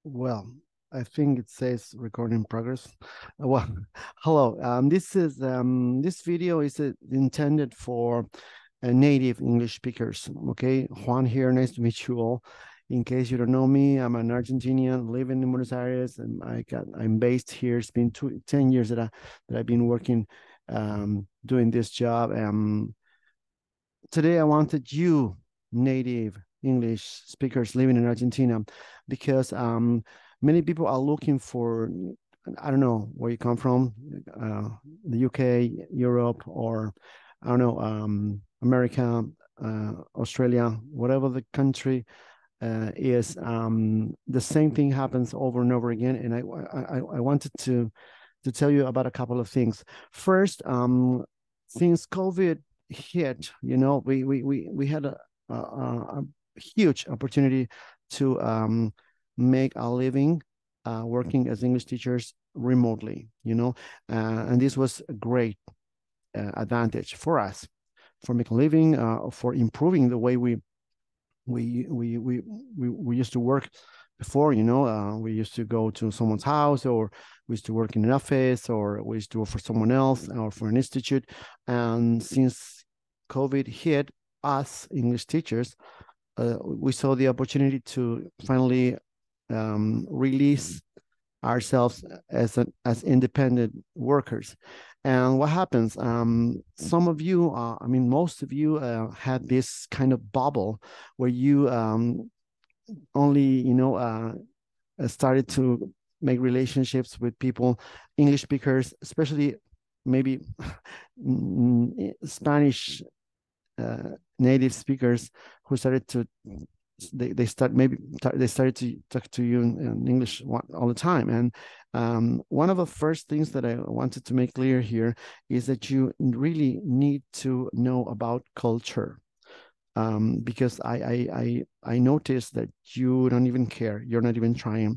Well, I think it says recording progress. Well, hello. This video is intended for native English speakers. Okay, Juan here. Nice to meet you all. In case you don't know me, I'm an Argentinian living in Buenos Aires, and I'm based here. It's been 10 years that I've been working doing this job. Today I wanted you, native English speakers living in Argentina, because many people are looking for, I don't know where you come from, the UK, Europe, or I don't know, America, Australia, whatever the country is. The same thing happens over and over again, and I wanted to tell you about a couple of things. First, since COVID hit, we had a huge opportunity to make a living working as English teachers remotely, and this was a great advantage for us for making a living, for improving the way we used to work before. We used to go to someone's house, or we used to work in an office, or we used to work for someone else or for an institute. And since COVID hit us English teachers, we saw the opportunity to finally release ourselves as independent workers. And what happens? Some of you, most of you, had this kind of bubble where you only, started to make relationships with people, English speakers, especially maybe Spanish native speakers, who started to they started to talk to you in English all the time. And one of the first things that I wanted to make clear here is that you really need to know about culture, because I noticed that you don't even care. You're not even trying.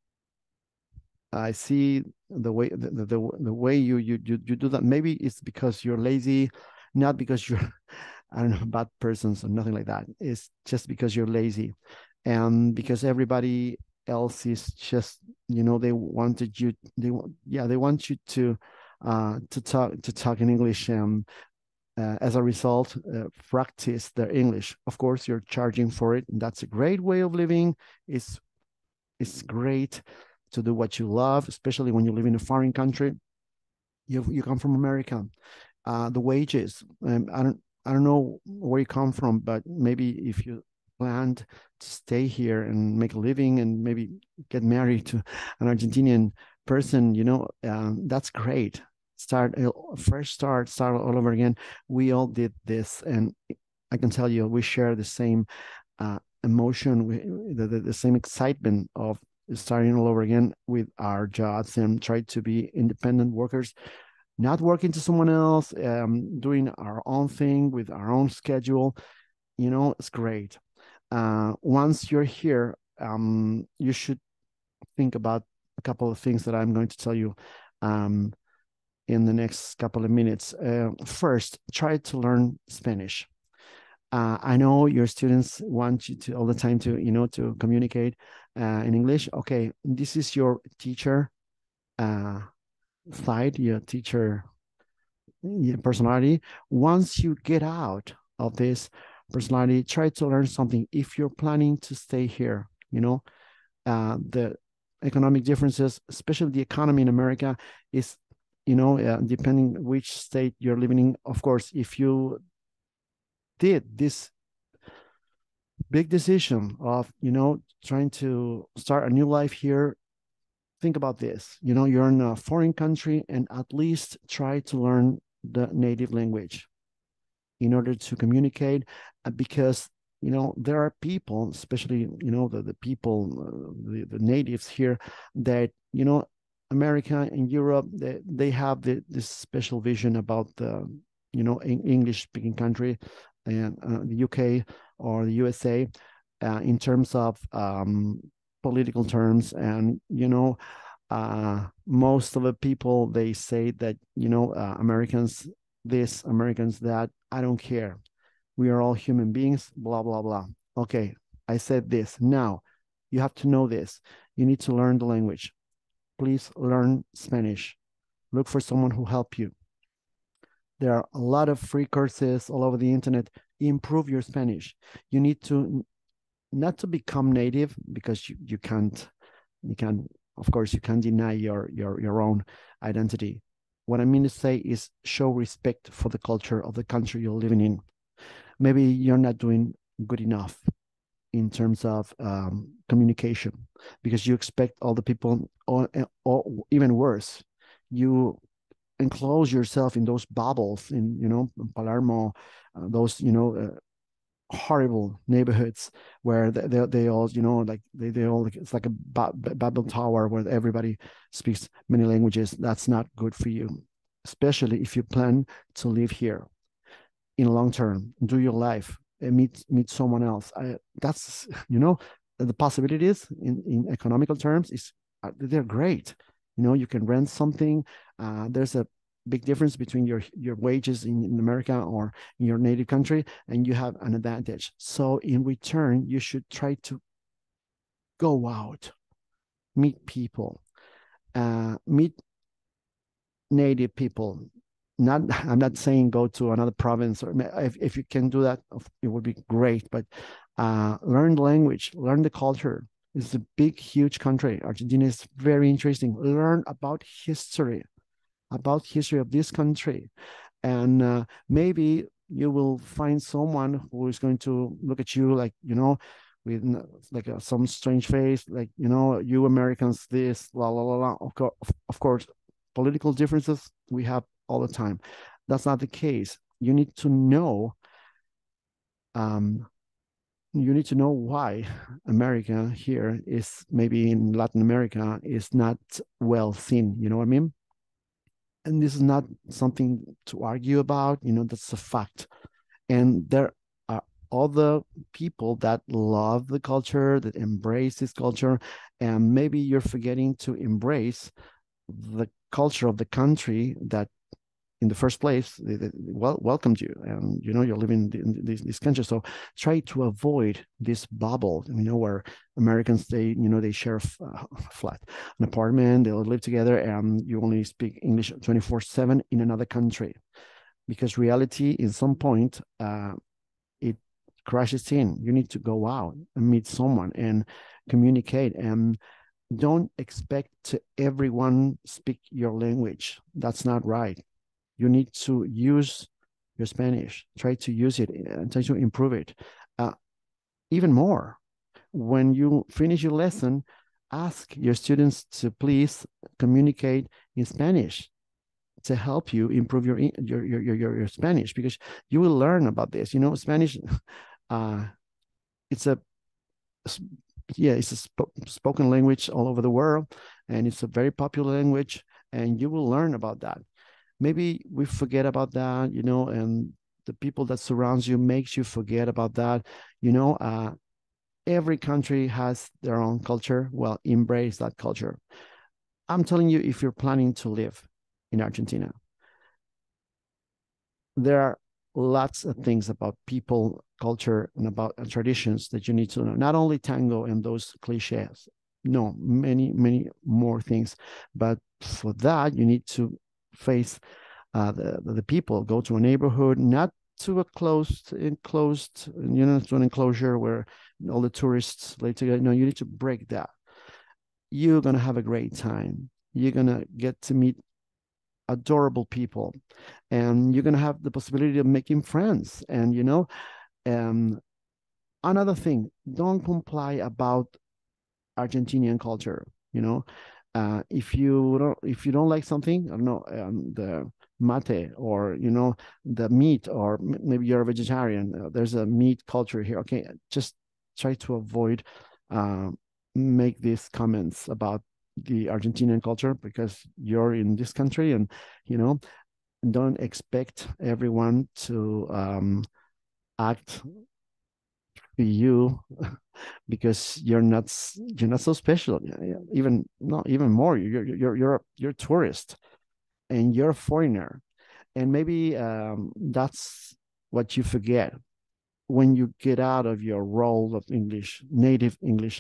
I see the way the way you do that. Maybe it's because you're lazy, not because you're I don't know, bad persons or nothing like that. It's just because you're lazy, and because everybody else is just, they wanted you. They want you to talk in English. As a result, practice their English. Of course, you're charging for it, and that's a great way of living. It's great to do what you love, especially when you live in a foreign country. You come from America. The wages. I don't know where you come from, but maybe if you planned to stay here and make a living and maybe get married to an Argentinian person, that's great. Start all over again. We all did this, and I can tell you, we share the same emotion, the same excitement of starting all over again with our jobs and try to be independent workers, not working to someone else, doing our own thing with our own schedule. It's great. Once you're here, you should think about a couple of things that I'm going to tell you in the next couple of minutes. First, try to learn Spanish. I know your students want you to all the time to communicate in English. Okay, this is your teacher side, your teacher personality. Once you get out of this personality, try to learn something. If you're planning to stay here, the economic differences, especially the economy in America, is, depending which state you're living in. Of course, if you did this big decision of, trying to start a new life here, think about this. You're in a foreign country, and at least try to learn the native language in order to communicate, because there are people, especially the people, the natives here, that America and Europe, they have this special vision about the English speaking country, and the UK or the USA, in terms of political terms. And most of the people, they say that Americans this, Americans that. I don't care. We are all human beings, blah blah blah. Okay, I said this. Now you have to know this. You need to learn the language. Please learn Spanish. Look for someone who help you. There are a lot of free courses all over the internet. Improve your Spanish. You need to not to become native, because you can't, of course you can't deny your own identity. What I mean to say is show respect for the culture of the country you're living in. Maybe you're not doing good enough in terms of communication, because you expect all the people, or even worse, you enclose yourself in those bubbles in, Palermo, those, horrible neighborhoods where they all, like they all, it's like a Babel tower where everybody speaks many languages. That's not good for you, especially if you plan to live here in long term, do your life, and meet someone else. That's, the possibilities in economical terms is, they're great. You can rent something. There's a big difference between your wages in America or in your native country, and you have an advantage. So in return, you should try to go out, meet people, meet native people. Not, I'm not saying go to another province, or if you can do that, it would be great. But learn the language, learn the culture. It's a big, huge country. Argentina is very interesting. Learn about history of this country, and maybe you will find someone who is going to look at you like, with like some strange face, like, you Americans, this, la la la la. Of course, political differences we have all the time. That's not the case. You need to know. You need to know why America here is, maybe in Latin America, is not well seen. You know what I mean? And this is not something to argue about. That's a fact. And there are other people that love the culture, that embrace this culture, and maybe you're forgetting to embrace the culture of the country that in the first place they welcomed you, and you're living in this country. So try to avoid this bubble, where Americans, they share a flat, an apartment, they'll live together, and you only speak English 24/7 in another country, because reality in some point, it crashes in. You need to go out and meet someone and communicate, and don't expect to everyone speak your language. That's not right. You need to use your Spanish, try to use it and try to improve it. Even more, when you finish your lesson, ask your students to please communicate in Spanish to help you improve your Spanish, because you will learn about this. Spanish, it's a it's a spoken language all over the world, and it's a very popular language, and you will learn about that. Maybe we forget about that, and the people that surrounds you makes you forget about that. Every country has their own culture. Well, embrace that culture. I'm telling you, if you're planning to live in Argentina, there are lots of things about people, culture, and about traditions that you need to know. Not only tango and those cliches. No, many, many more things. But for that, you need to face the people. Go to a neighborhood, not to a enclosed, to an enclosure where all the tourists live together. No, you need to break that. You're gonna have a great time. You're gonna get to meet adorable people, and you're gonna have the possibility of making friends. And another thing, don't comply about Argentinian culture. If you don't like something, I don't know, the mate, or the meat, or maybe you're a vegetarian, there's a meat culture here. Okay, just try to avoid make these comments about the Argentinian culture, because you're in this country, and don't expect everyone to act for you because you're not so special. Even not even more, you're a tourist, and you're a foreigner. And maybe that's what you forget when you get out of your role of native English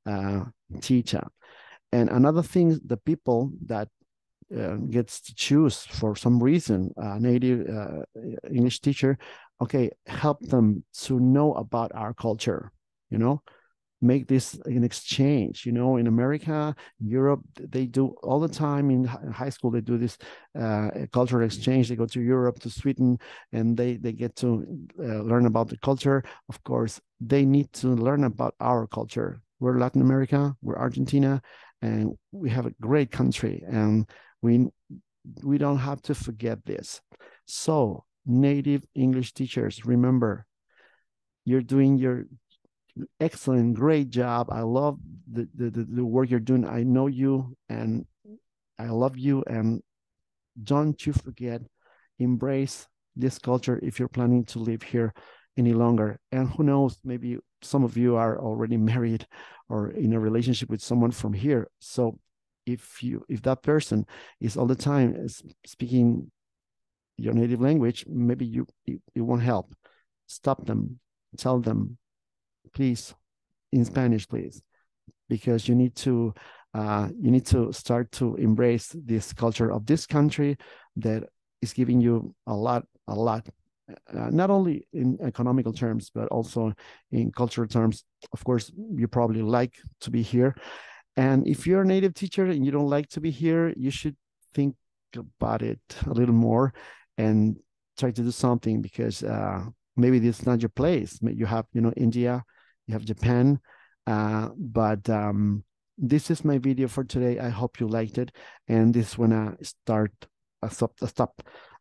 teacher. And another thing, the people that gets to choose for some reason a native English teacher, okay, help them to know about our culture, you know, make this an exchange. You know, in America, Europe, they do all the time. In high school, they do this cultural exchange. They go to Europe, to Sweden, and they get to learn about the culture. Of course, they need to learn about our culture. We're Latin America, we're Argentina, and we have a great country, and we we don't have to forget this. So, native English teachers, remember, you're doing your excellent, great job. I love the work you're doing. I know you and I love you. And don't you forget, embrace this culture if you're planning to live here any longer. And who knows, maybe some of you are already married or in a relationship with someone from here. So if that person is all the time speaking your native language, maybe it won't help. Stop them, tell them, please, in Spanish, please, because you need to start to embrace this culture of this country that is giving you a lot, not only in economical terms, but also in cultural terms. Of course, you probably like to be here. And if you're a native teacher and you don't like to be here, you should think about it a little more and try to do something, because maybe this is not your place. You have, India, you have Japan, but this is my video for today. I hope you liked it. And this is when I stop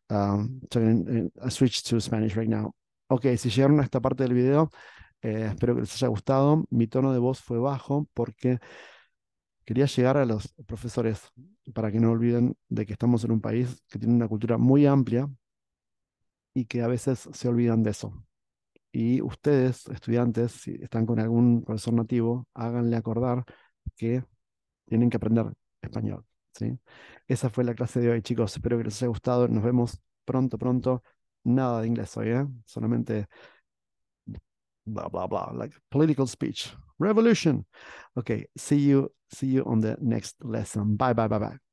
I switch to Spanish right now. Ok, si llegaron a esta parte del video, espero que les haya gustado. Mi tono de voz fue bajo porque quería llegar a los profesores para que no olviden de que estamos en un país que tiene una cultura muy amplia y que a veces se olvidan de eso. Y ustedes, estudiantes, si están con algún profesor nativo, háganle acordar que tienen que aprender español, ¿sí? Esa fue la clase de hoy, chicos. Espero que les haya gustado. Nos vemos pronto. Nada de inglés hoy, ¿eh? Solamente blah, blah, blah, like political speech. Revolution. Okay, see you on the next lesson. Bye.